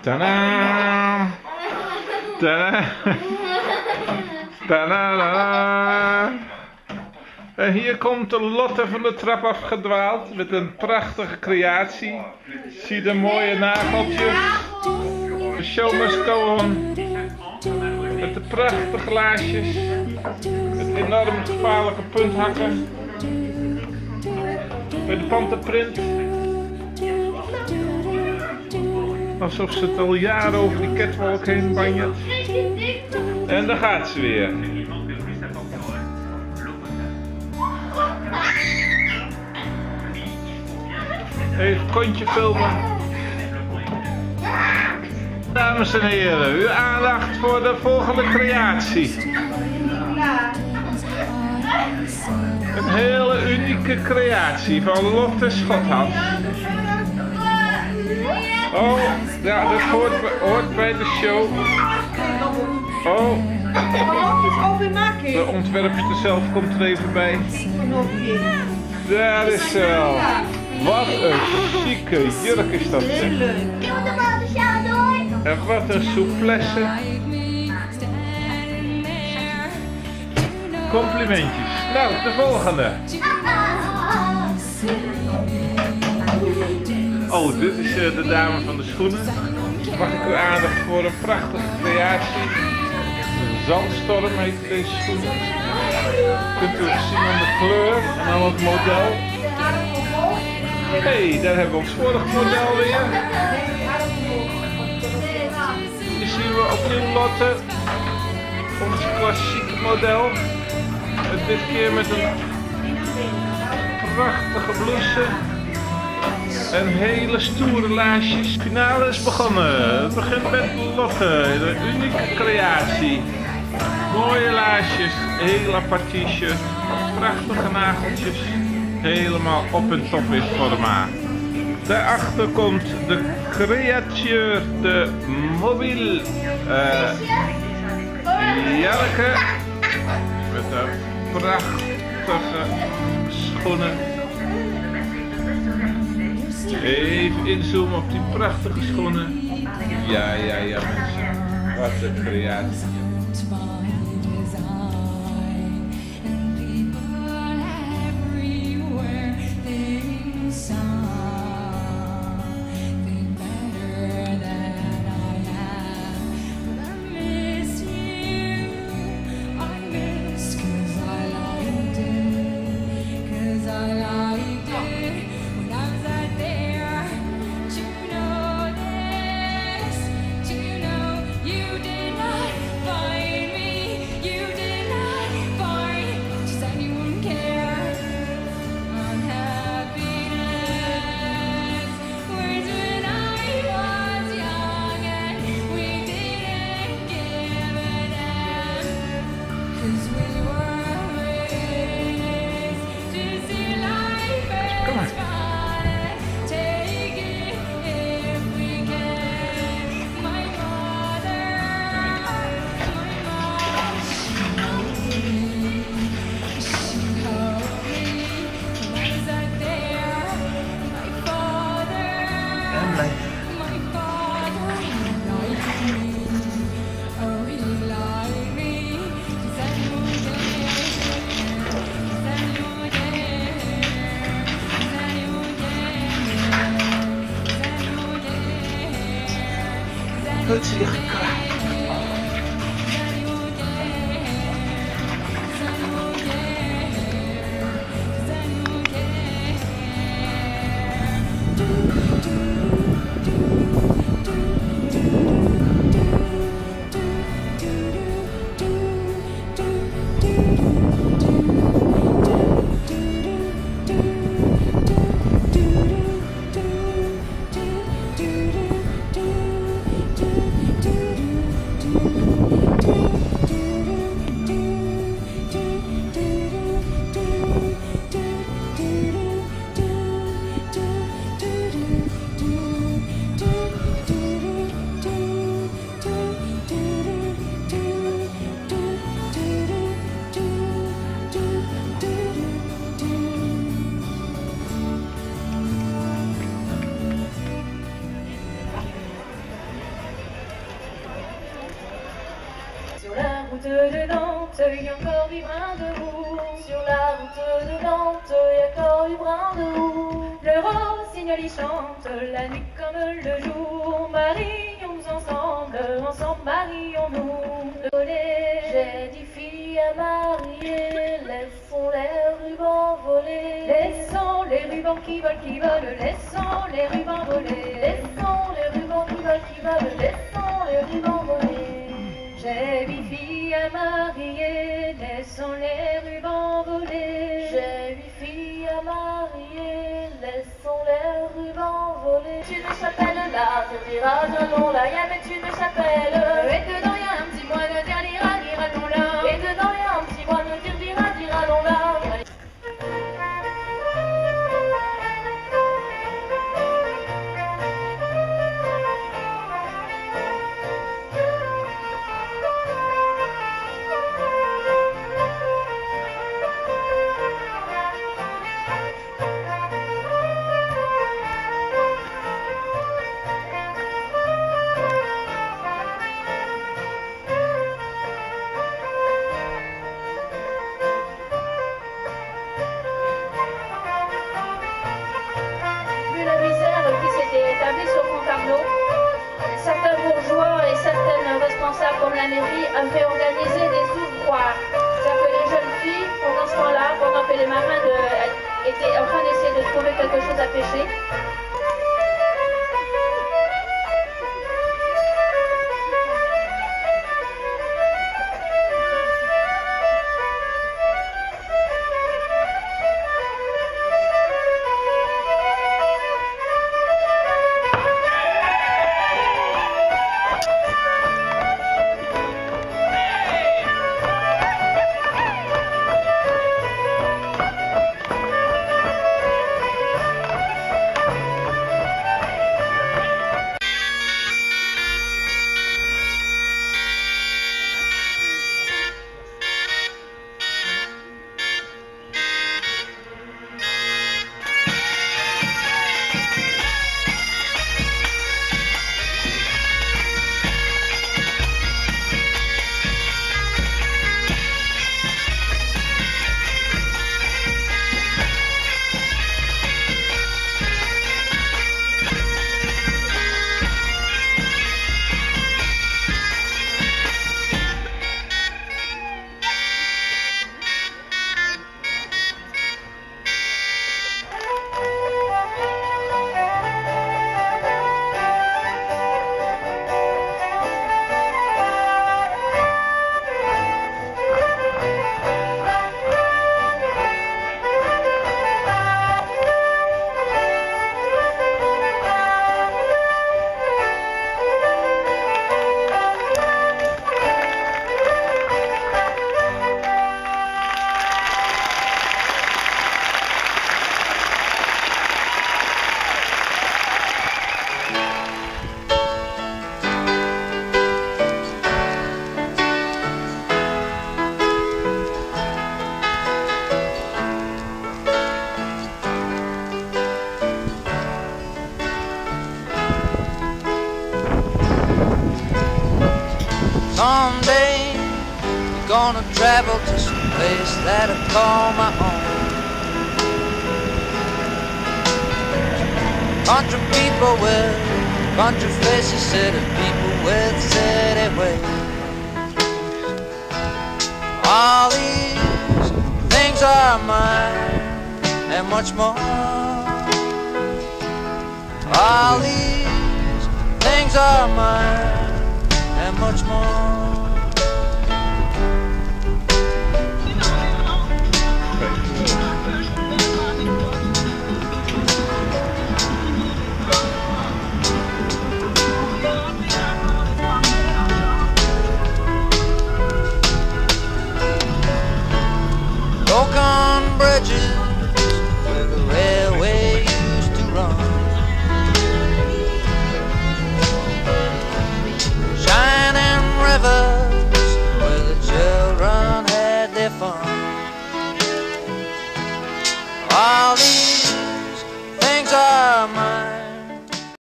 Tadaa! Tadaa! Tadaa! En hier komt Lotte van de trap afgedwaald met een prachtige creatie. Zie de mooie nageltjes. De show must go on. Met de prachtige glaasjes. Met enorm gevaarlijke punthakken. Met de panterprint. Alsof ze het al jaren over die catwalk heen banjert. En daar gaat ze weer. Even kontje filmen. Dames en heren, uw aandacht voor de volgende creatie. Een hele unieke creatie van Lotte Schothans. Oh, ja, dat hoort bij de show. Oh, de ontwerpster zelf komt er even bij. Daar is ze wel. Wat een chique jurk is dat. Heel leuk. En wat een souplesse. Complimentjes. Nou, de volgende. Oh, dit is de dame van de schoenen. Mag ik uw aandacht voor een prachtige creatie. Zandstorm heet deze schoenen. Kunt u ook zien aan de kleur en aan het model. Hé, daar hebben we ons vorige model weer. Hier zien we opnieuw Lotte. Ons klassieke model. En dit keer met een prachtige blouse. En hele stoere laarsjes. Finale is begonnen. Het begint met Lotte. De unieke creatie. Mooie laarsjes. Heel apart t-shirt. Prachtige nageltjes. Helemaal op en top in forma. Daarachter komt de createur, de mobiel Janneke. Met de prachtige schoenen. Even inzoomen op die prachtige schoenen. Ja mensen. Wat een creatie. Het is hier gekraakt. route de Nantes, il y a encore du brin de roue. Sur la route de Nantes, il y a encore du brin de roue. Le rossignol y chante la nuit comme le jour. Marions-nous ensemble, ensemble marions-nous. J'ai 10 filles à marier, laissons les rubans voler. Laissons les rubans qui volent, laissons les rubans voler. Laissons les rubans qui volent, laissons les rubans voler. J'ai 8 filles à marier, laissons les rubans voler. J'ai 8 filles à marier, laissons les rubans voler. Une chapelle là, tu diras, allons là, y avait une chapelle. Et dedans y a un petit moine, dire lira, non là. Et dedans y a un petit moine, dire dira, non là. Certains bourgeois et certaines responsables comme la mairie ont fait organiser des ouvroirs. C'est-à-dire que les jeunes filles, pendant ce temps-là, pendant que les marins étaient en train d'essayer de trouver quelque chose à pêcher, Someday we're gonna travel to some place that I call my own. Country people with country faces, city people with city ways. All these things are mine and much more. All these things are mine and much more.